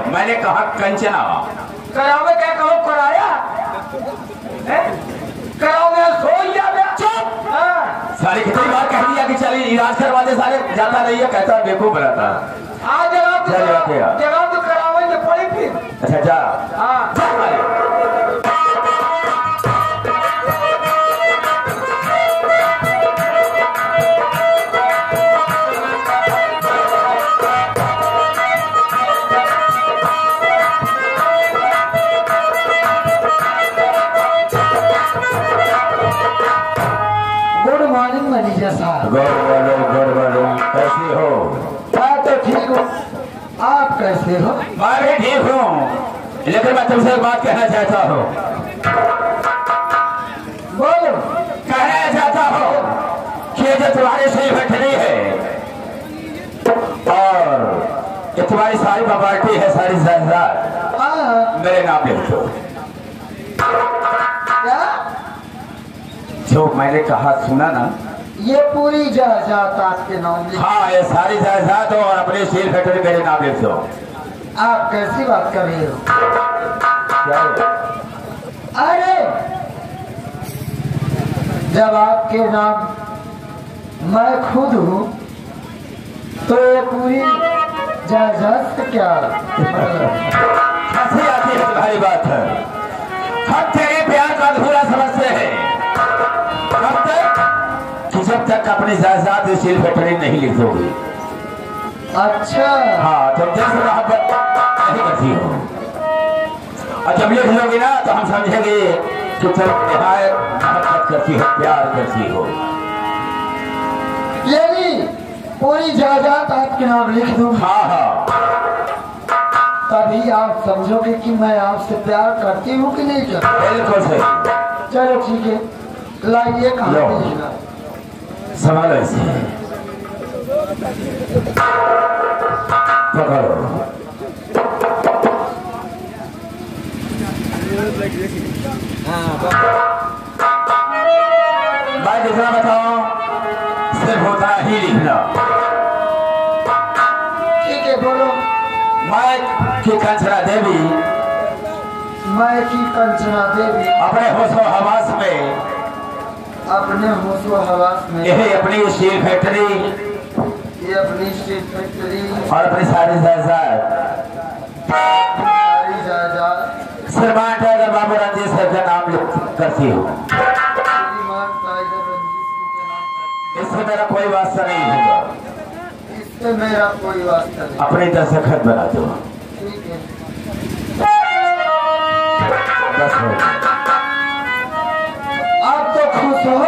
मैंने कहा कंचना। करावे क्या कहो कराया कराओगे सो या सारी कितनी बार कह दिया कि चलिए इलाज करवा दे, सारे जाता नहीं है, कहता बेवकूफ बनाता। आज जगह तो करावे तो पड़ी फिर। अच्छा जा। हाँ मैनेजर साहब। कैसे हो? मैं तो ठीक हूँ, आप कैसे हो? मैं भी ठीक हूँ, लेकिन मैं तुमसे एक बात कहना चाहता हूँ। बोलो। कहना चाहता हूँ कि जो तुम्हारी सही बैठनी है और ये तुम्हारी सारी प्रॉपर्टी है, सारी जायदाद मेरे नाम लिख दो। क्या? जो मैंने कहा सुना ना? ये पूरी जायदाद आपके नाम लिख। हाँ, ये सारी जायदाद और अपनी स्टील फैक्ट्री मेरे नाम लिख दो। आप कैसी बात कर रहे हो? क्या? अरे जब आपके नाम मैं खुद हूँ तो ये पूरी जायदाद क्या हंसी आती है तुम्हारी बात है। हम तेरे प्यार का अधूरा समझते हैं कब तक कि जब तक अपनी जायदाद स्टील फैक्ट्री नहीं लिख दोगी। अच्छा। हाँ, तुम जैसे मोहब्बत नहीं करती हो और जब लिख लोगी ना तो हम समझेंगे कि तुम निहायत मोहब्बत करती हो, प्यार करती हो। यदि पूरी जायदाद आपके नाम लिख दूं हाँ हाँ, तभी आप समझोगे कि मैं आपसे प्यार करती हूँ कि नहीं करती। बिल्कुल सही। चलो ठीक है, लाइए कहाँ भेजना। संभालो इसे, पकड़ो। मैं जितना बताऊं सिर्फ होता ही लिखना। ठीक है बोलो। मैं की कंचना देवी, मैं की कंचना देवी अपने होशो हवास में, अपने होशो हवास में यही अपनी स्टील फैक्ट्री, ये अपनी स्टील फैक्ट्री और अपनी सारी जायदाद श्रीमान टाइगर बाबू रंजीत सर का नाम करती हूँ। इससे मेरा कोई वास्ता नहीं होगा। इससे मेरा कोई वास्ता नहीं। अपनी दस्तखत बना दो। ठीक है। बस हो। आप तो खुश हो?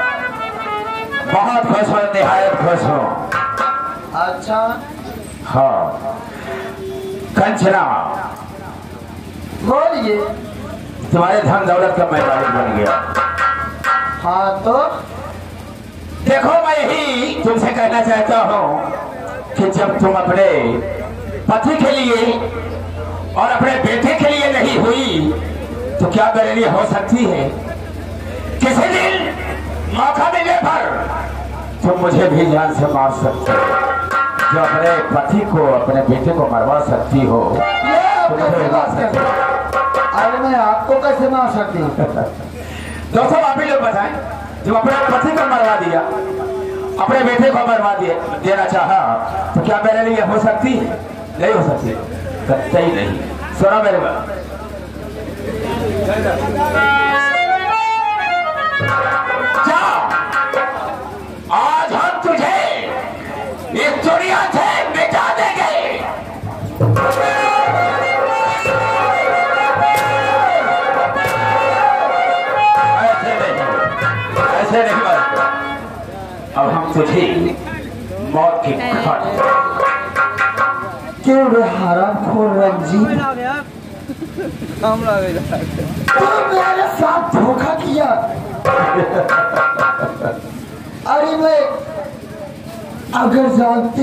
बहुत खुश हो, निहायत खुश हो। अच्छा। हाँ कंचना, बोलिए। तुम्हारे धन दौलत का मैं मालिक बन गया। हाँ तो देखो, मैं यही तुमसे कहना चाहता हूँ कि जब तुम अपने पति के लिए और अपने बेटे के लिए नहीं हुई तो क्या मेरे लिए हो सकती है? किसी दिन मौका मिलने पर तुम मुझे भी जान से मार सकते हो। जो अपने पति को, अपने बेटे को मरवा सकती हो, अरे मैं आपको कैसे मार सकती हूँ? दोस्तों आप ही लोग बताएं, जब अपने पति को मरवा दिया, अपने बेटे को मरवा देना चाहा तो क्या मेरे लिए हो सकती है? नहीं हो सकती, कतई नहीं। सुनो मेरे बात, आज हम तुझे इस दुनिया से मिटा देंगे। ऐसे नहीं बात। अब हम तुझे मौत की घाट। क्यों रे हरामखोर रंजीत, तुम मेरे साथ धोखा किया। अरे मैं अगर जानती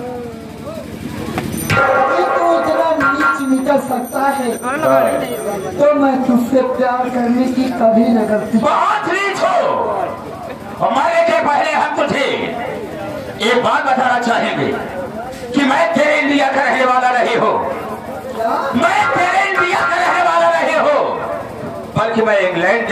कि तू इतना नीच निकल सकता है तो मैं तुझसे प्यार करने की कभी न करती। बहुत नीच हो। हमारे के पहले हम तुझे एक बात बताना चाहेंगे कि मैं तेरे इंडिया का रहने वाला नहीं हूँ।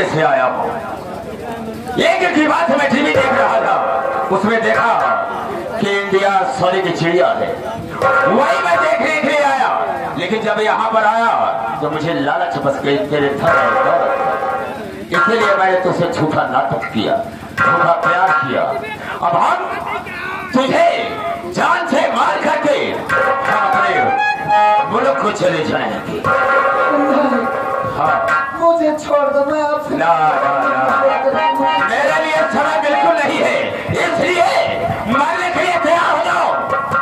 इलाके से आया हूँ। एक की बात मैं टीवी देख रहा था, उसमें देखा कि इंडिया सोने की चिड़िया है, वही मैं देखने के लिए आया। लेकिन जब यहाँ पर आया तो मुझे लालच बस गई तेरे धन, इसलिए मैंने तुझसे झूठा नाटक किया, झूठा प्यार किया। अब हम तुझे जान से मार करके हम अपने मुल्क को चले जाएंगे। हाँ, मुझे छोड़ दो, मैं आपसे ना ना ना, मेरे लिए समय बिल्कुल नहीं है, इसलिए मरने के लिए तैयार हो जाओ।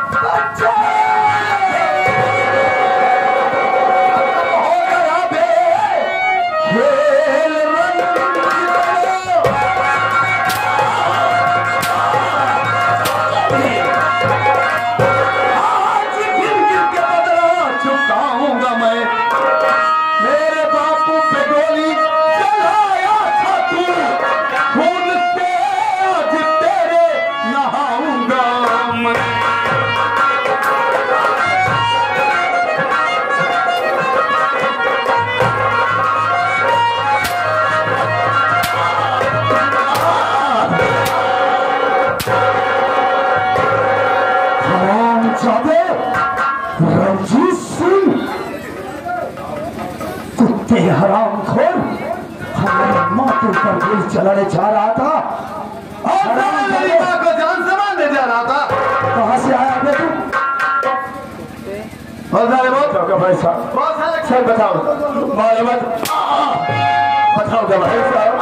हराम खोर, हमारे माँ के ऊपर गोली चलाने जा रहा था और मेरी माँ को जान से मारने जा रहा था। कहाँ से आया बे तू? भाई साहब सर बताओ, बताओ भाई साहब।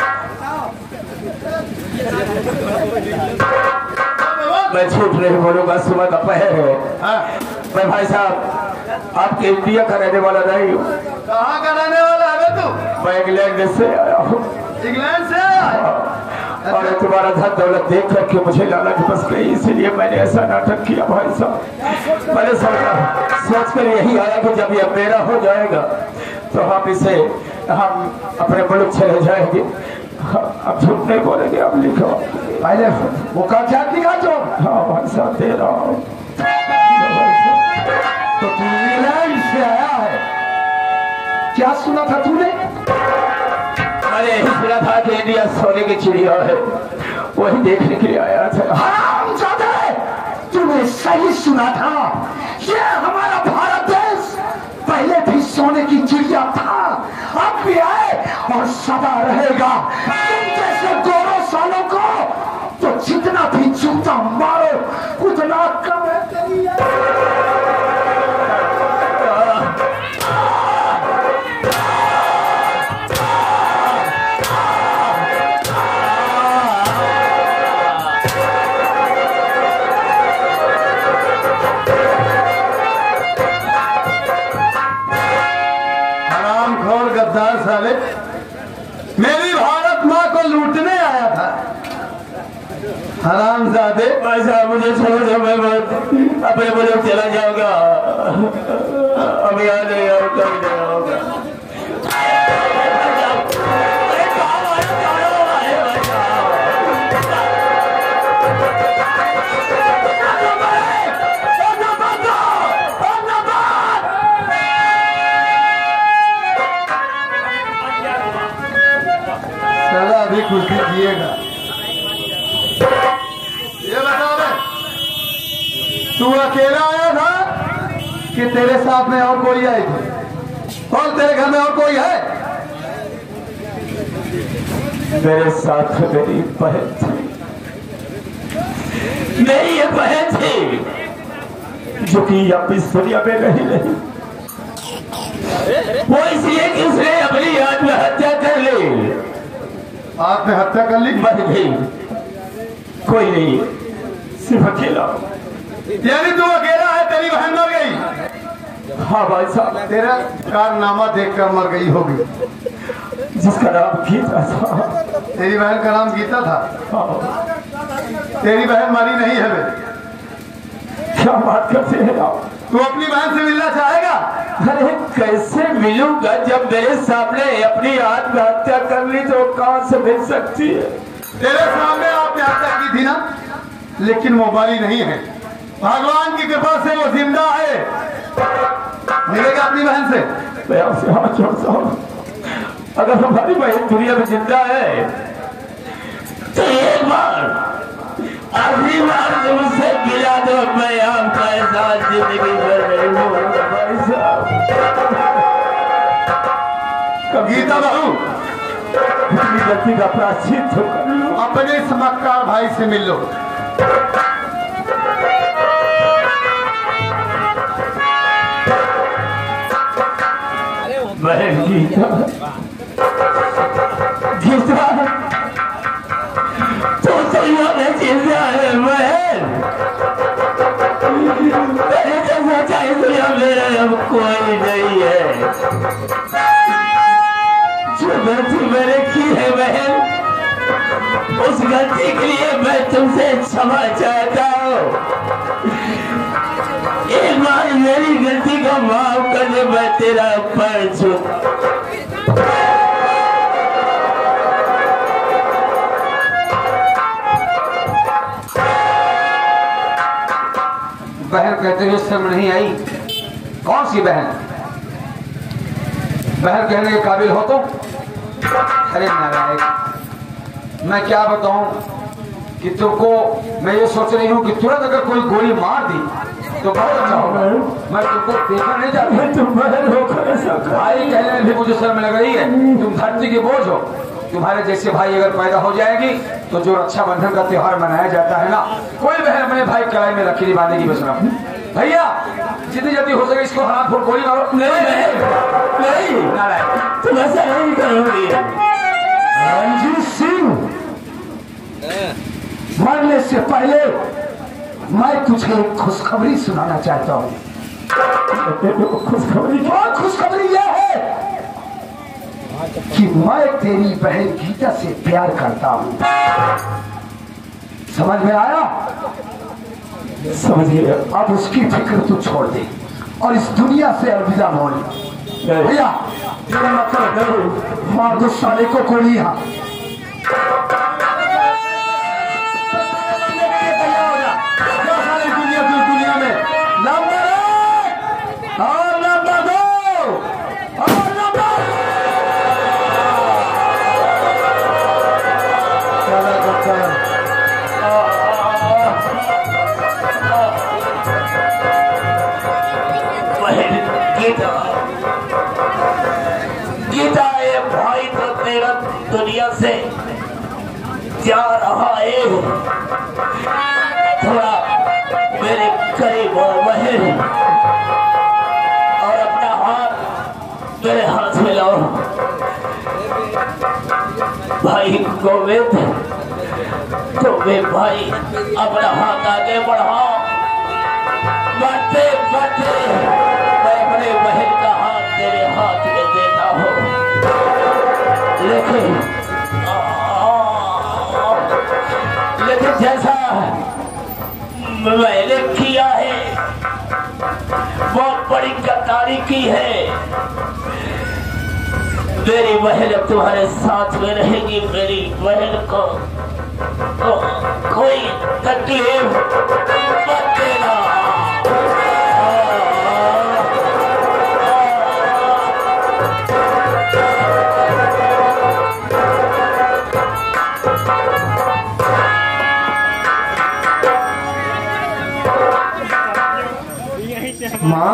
मैं झूठ नहीं बोलूंगा, सुबह का पहर है। मैं भाई साहब आपके इंडिया का रहने वाला नहीं हूँ। कहाँ का रहने वाला है तू? मैं इंग्लैंड से आया हूँ। इंग्लैंड से आया? और तुम्हारा धन दौलत देख करके मुझे लालच बस गई, इसलिए मैंने ऐसा नाटक किया भाई साहब। मैंने सोच कर यही आया कि जब यह मेरा हो जाएगा तो हम अपने मुल्क चले जाएंगे। अब झूठ नहीं बोलेंगे, अब लिखो पहले वो कागजात लिखा जो। हाँ भाई साहब दे रहा हूँ। तो तू इंग्लैंड से आया है, क्या सुना था तूने? मैंने यही सुना था कि इंडिया सोने की चिड़िया है, वही देखने के लिए आया था। हरामजादे, तूने सही सुना था। ये हमारा भारत देश पहले भी सोने की चिड़िया था, अब भी है और सदा रहेगा। तुम जैसे गोरों सालों को तो जितना भी जूता मारो उतना कम है। गद्दार साले, मेरी भारत माँ को लूटने आया था। हरामजादे, ऐसा मुझे छोड़ दो, मैं अपने मुल्क चला जाऊंगा। अब यहाँ नहीं आऊंगा। अभी खुशी जिएगा। ये बता दे, तू अकेला आया था कि तेरे साथ में और कोई आई थी? और तेरे घर में और कोई है? मेरे साथ मेरी बहन थी। मेरी ये बहन थी जो कि अब इस दुनिया में नहीं रही। वो इसलिए कि उसने अपनी आत्महत्या कर ली। आत्महत्या कर ली? मर गई। कोई नहीं, सिर्फ अकेला। यानी तू अकेला है, तेरी बहन मर गई? हाँ भाई साहब, तेरा कारनामा देखकर मर गई होगी। जिसका नाम गीता था। तेरी बहन का नाम गीता था? हाँ। तेरी बहन मरी नहीं है बे? क्या बात करते हैं आप? तू अपनी बहन से मिलना चाहेगा? अरे कैसे मिलूंगा जब मेरे सामने अपनी आत्महत्या कर ली, तो कहां से मिल सकती है? तेरे सामने आत्महत्या की थी ना, लेकिन वो मरी नहीं है। भगवान की कृपा से वो जिंदा है। मिलेगा अपनी बहन से? मैं आपसे हाथ जोड़ता हूँ, अगर हमारी बहन दुनिया में जिंदा है तो एक बार आखिरी बार मुझसे गिरा दो, मैं आपका एहसास जिंदगी भर नहीं भूलूंगा भाई साहब। गीता बाबू, अपनी गलती का प्रायश्चित तो कर लो। अपने इस मक्कार भाई से मिल लो। बहन गीता, गीता तो यहाँ में जिंदा है बहन। मैंने जैसा चाहे दुनिया मेरा अब कोई नहीं है। जो गलती मैंने की है बहन, उस गलती के लिए मैं तुमसे क्षमा चाहता हूँ। एक बार मेरी गलती को माफ कर दे, मैं तेरा पैर छूता। बहन कहते हुए शर्म नहीं आई? कौन सी बहन? बहन कहने के काबिल हो तुम? अरे नारायण, मैं क्या बताऊं कि तुमको मैं ये सोच रही हूँ कि तुरंत अगर कोई गोली मार दी तो बहुत अच्छा होगा। मैं तुमको देखना नहीं चाहती। तुम बहन होकर ऐसा भाई कहने में भी मुझे शर्म लग रही है। तुम धरती के बोझ हो। तुम्हारे जैसे भाई अगर पैदा हो जाएगी तो जो रक्षाबंधन का त्योहार मनाया जाता है ना, कोई बहन अपने भाई कलाई में रखी बांधे की बस ना। भैया जितनी जल्दी हो सके इसको हाथ फूट गोली मारो। नहीं नारायण, तुम ऐसा नहीं करोगी। रणजीत सिंह, मरने से पहले मैं तुझे एक खुशखबरी सुनाना चाहता हूँ। खुशखबरी और खुशखबरी यह है कि मैं तेरी बहन गीता से प्यार करता हूँ। समझ में आया? समझ गया। अब उसकी फिक्र तू छोड़ दे और इस दुनिया से अलविदा बोल। भैया तेरा मतलब मार दो साले को गोली। यहाँ दुनिया में नंबर 1 और नंबर 2 और नंबर गीता, गीता ये भाई तो तेरा दुनिया से जा रहा है। थोड़ा मेरे करीब हो बहन और अपना हाथ मेरे हाथ में लाओ। भाई गोविंद, तुम्हें भाई अपना हाथ आगे बढ़ाओ। बढ़ते बढ़ते मैं अपने बहन का हाथ तेरे हाथ में देता हूँ। लेकिन जैसा मैंने किया है बहुत बड़ी गद्दारी की है। मेरी बहन अब तुम्हारे साथ में रहेगी। मेरी बहन को कोई तकलीफ मत देना। माँ,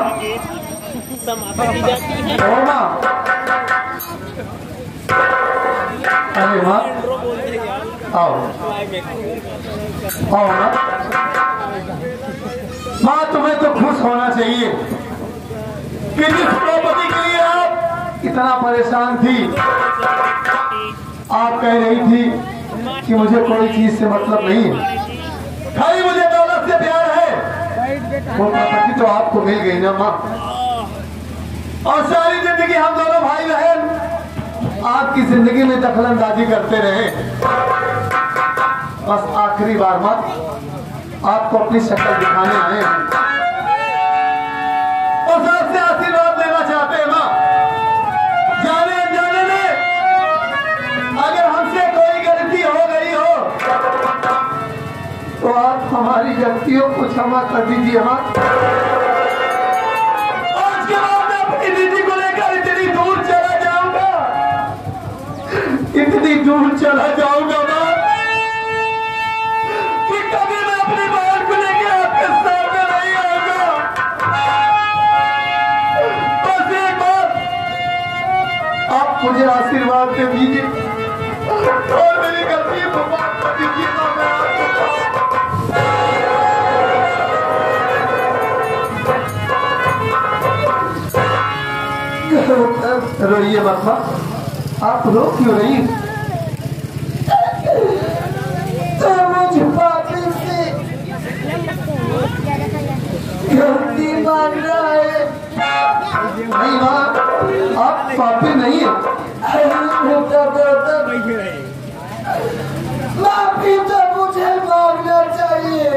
ओ माँ, अरे माँ, आओ आओ माँ। माँ तुम्हें तो खुश होना चाहिए कि जिस प्रॉपर्टी के लिए आप इतना परेशान थी, आप कह रही थी कि मुझे कोई चीज से मतलब नहीं है, खाली मुझे दौलत से प्यार है। वो प्रॉपर्टी तो आपको मिल गई ना माँ, और सारी जिंदगी हम दोनों भाई बहन आपकी जिंदगी में दखलंदाजी करते रहे। बस आखिरी बार माँ आपको अपनी शक्ल दिखाने आए हैं और आपसे आशीर्वाद लेना चाहते हैं माँ। जाने जाने में अगर हमसे कोई गलती हो गई हो तो आप हमारी गलतियों को क्षमा कर दीजिए माँ। आज के बाद मैं अपनी दीदी को लेकर इतनी दूर चला जाऊंगा दूर चला जाऊंगा माँ, कि कभी मैं अपनी बहन को लेकर आपके सामने नहीं आऊंगा। बस एक बार आप मुझे आशीर्वाद दे दीजिए और मेरी गलती को माफ कर दीजिए। रोइए मत माँ, आप रो क्यों रही? तो मुझे पापी से गलती मान रहा है। नहीं माँ, आप पापी नहीं है। माफी तो मुझे मांगना चाहिए,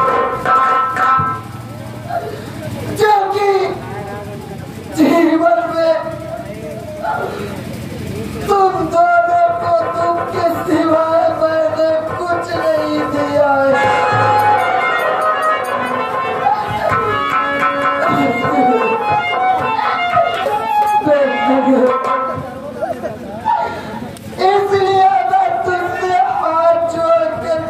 क्योंकि जीवन में तुम दोनों को तुमके सिवाय मैंने कुछ नहीं दिया है। इसलिए मैं तुमसे हाथ जोड़ कर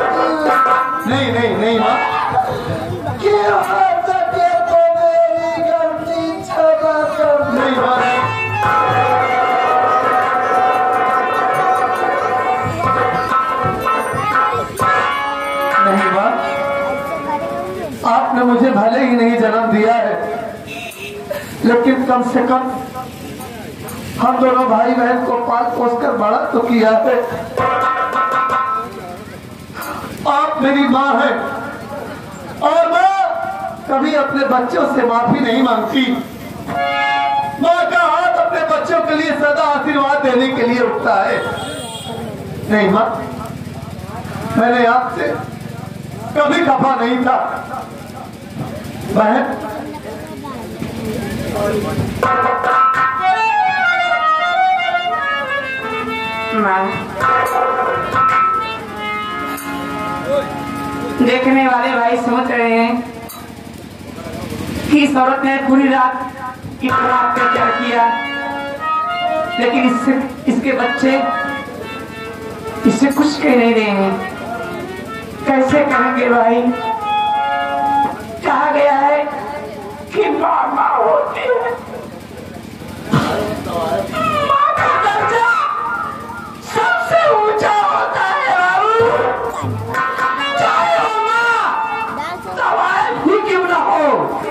नहीं माँ, क्यों हो सके तो मेरी गलती क्षमा कर। नहीं माँ, नहीं माँ, आपने मुझे भले ही नहीं जन्म दिया है, लेकिन कम से कम हम दोनों भाई बहन को पाल पोस कर बड़ा तो किया है। आप मेरी माँ है और माँ कभी अपने बच्चों से माफी नहीं मांगती। माँ का हाथ अपने बच्चों के लिए सदा आशीर्वाद देने के लिए उठता है। नहीं माँ, मैंने आपसे कभी खफा नहीं था। बहन, देखने वाले भाई समझ रहे हैं कि इस औरत ने पूरी रात इतना अत्याचार किया, लेकिन इसके बच्चे इससे कुछ कह नहीं रहे हैं। कैसे कहेंगे भाई? कहा गया है कि माँ माँ होती है, माँ का दर्जा सबसे ऊंचा होता है बाबू। चाहे हो माँ, सवाल ही क्यों ना हो,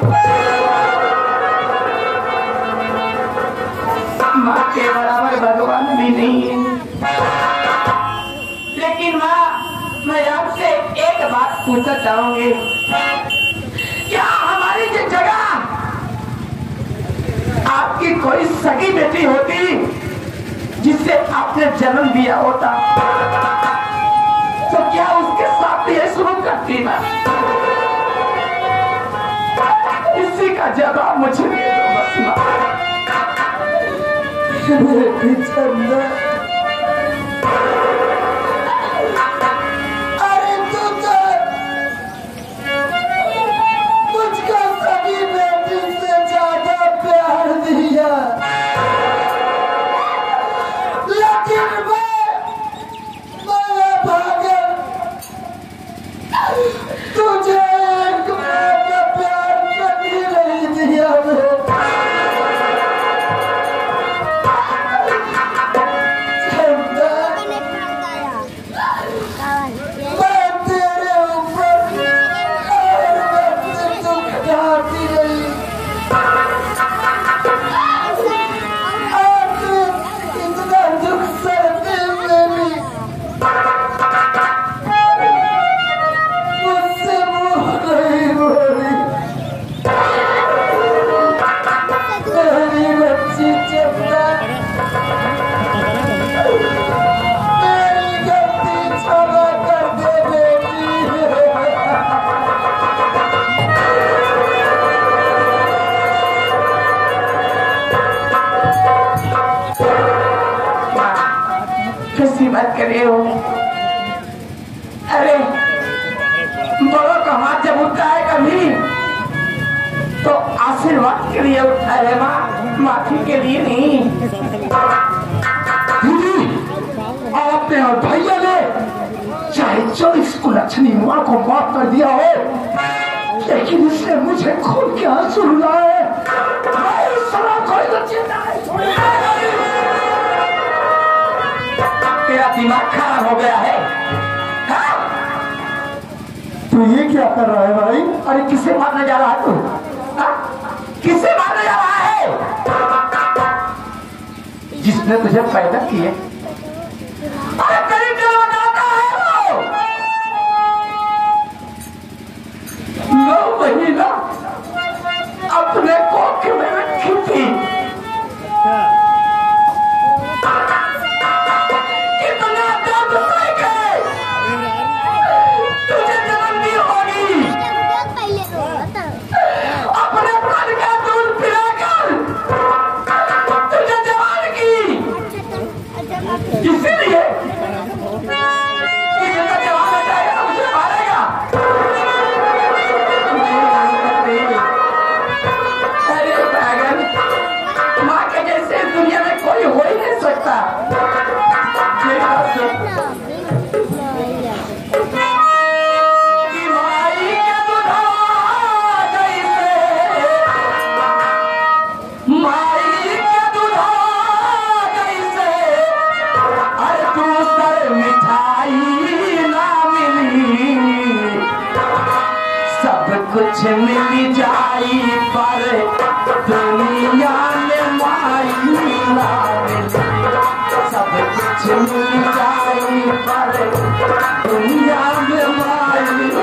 माँ के बराबर भगवान भी नहीं है। लेकिन माँ, मैं आपसे एक बात पूछना चाहूंगी, क्या हमारी जो जगह आपकी कोई सगी बेटी होती जिससे आपने जन्म दिया होता, तो क्या उसके साथ ये शुरू करती मैं? इसी का जवाब मुझे दे दो बस माँ। अरे तुम तो मुझको सगी बेटी से ज्यादा प्यार दिया, लेकिन मैं भागन तुझे एक माँ का प्यार कभी नहीं दिया। मैं तेरे ऊपर दुख ढाती रही, इतना दुख सहते हुए भी मुझसे मुँह नहीं बोली। मेरी बच्ची चंदा, मेरी गलती क्षमा कर दे बेटी। कैसी बात कर रहे हो? अरे बड़ों का हाथ जब उठता है कभी तो आशीर्वाद के लिए उठता है माँ, माफी के लिए नहीं। दीदी, बाप ने और भैया ने चाहे 24 कुलक्षणी माँ को माफ कर दिया हो, लेकिन इससे मुझे खोल के आंसू रुलाए। तेरा दिमाग खराब हो गया है। हाँ? तू ये क्या कर रहा है भाई? अरे किसे मारने जा रहा है तू? हाँ? किसे मारने जा रहा है? जिसने तुझे पैदा किए। अरे तेरी दिल बनाता है वो। 9 महीना अपने कोख में रखी थी। इतना दर्द सह के तुझे जन्म दी होगी। अपने प्राण का दूध पिलाकर तुझे जवान की। इसीलिए कि जितना जवान हो जाएगा मुझे मारेगा। अरे पागल, माँ के जैसे दुनिया में कोई हो ही नहीं सकता। कि माई के दूधा जैसे, माई के दूधा जैसे, अरे दूसर मिठाई ना मिली। सब कुछ मिल जाई पर दुनिया में माई ना मिली। सब कुछ मिल जाई पर दुनिया में माई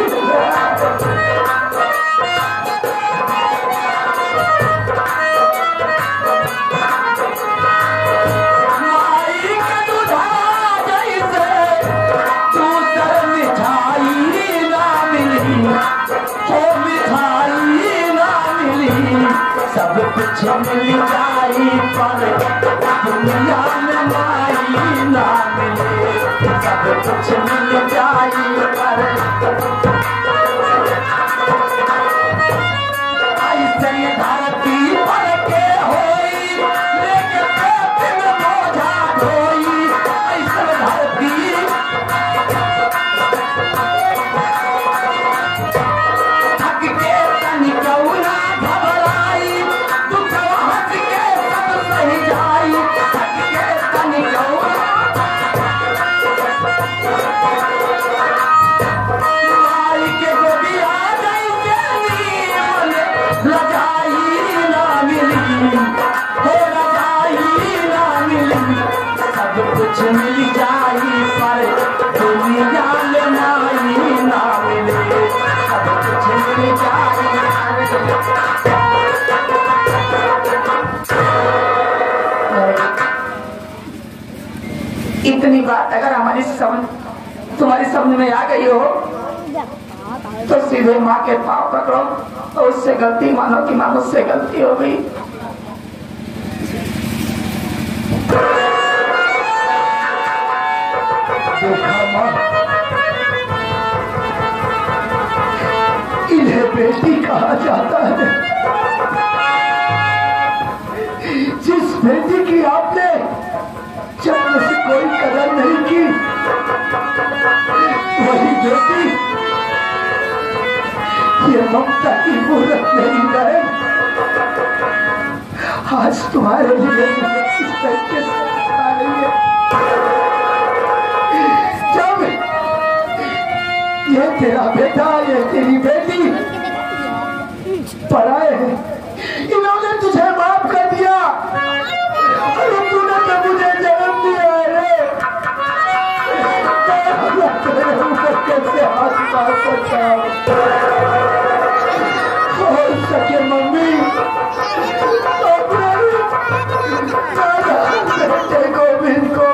माई के दूधा जैसे दूसर मिठाई ना मिली। हो मिठाई ना मिली। सब कुछ मिल जाई पर दुनिया में माई ना मिली। सब कुछ मिल जाई पर ऐसे धरती पर के होई, लेके पेट में बोझा ढोई। ऐसे धरती थक के तनिकऊ ना घबराई। दुखवा हंस के सब सही जाई। थक के तनिकऊ माई के गोदिया जैसे नीमन रजाई ना मिली। हो रजाई ना मिली। सब कुछ मिल जाई पर दुनिया में माई ना मिली। सब कुछ मिल जाई। इतनी बात अगर हमारी समझ तुम्हारी समझ में आ गई हो तो सीधे माँ के पाँव पकड़ो और उससे गलती मानो कि माँ मुझसे गलती हो गई। देखा माँ, इन्हें बेटी कहा जाता है। जिस बेटी की आपने जन्म से कोई कदर नहीं की, वही बेटी ये ममता की मूर्त नहीं रहे। आज तुम्हारे लिए इस तरीके से आ रही है। जब ये तेरा बेटा, ये तेरी बेटी पराए हैं, इन्होंने तुझे माफ कर दिया। अरे तूने तो मुझे जन्म दिया है। कैसे हाथ मार सकता हो सके मम्मी, बेटे गोविंद को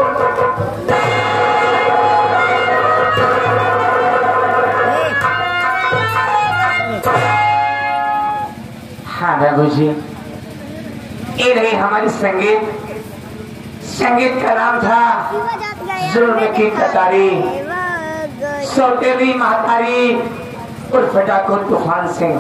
हाँ बाबू जी, ये रही हमारी संगीत। संगीत का नाम था जुल्म की कतारी। सौतेली महतारी उर्फ डाकू तूफान सिंह।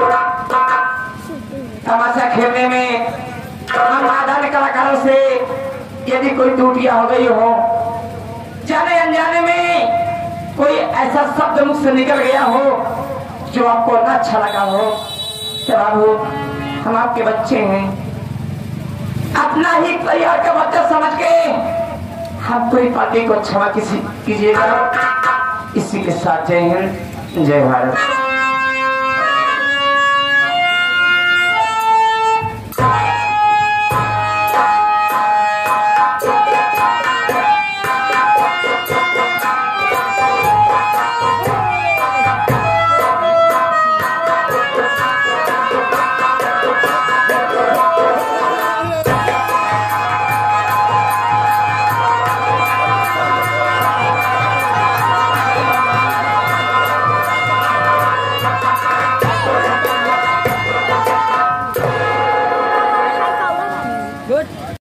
तमाशा खेलने में हम आधार कलाकारों से यदि कोई त्रुटियां हो गई हो जाने अनजाने में कोई ऐसा शब्द मुख से निकल गया हो जो आपको न अच्छा लगा हो, तो बाबू हम आपके बच्चे हैं, अपना ही परिवार का बच्चा समझ के हम पूरी पार्टी को क्षमा कीजिएगा। इसी के साथ जय हिंद, जय भारत।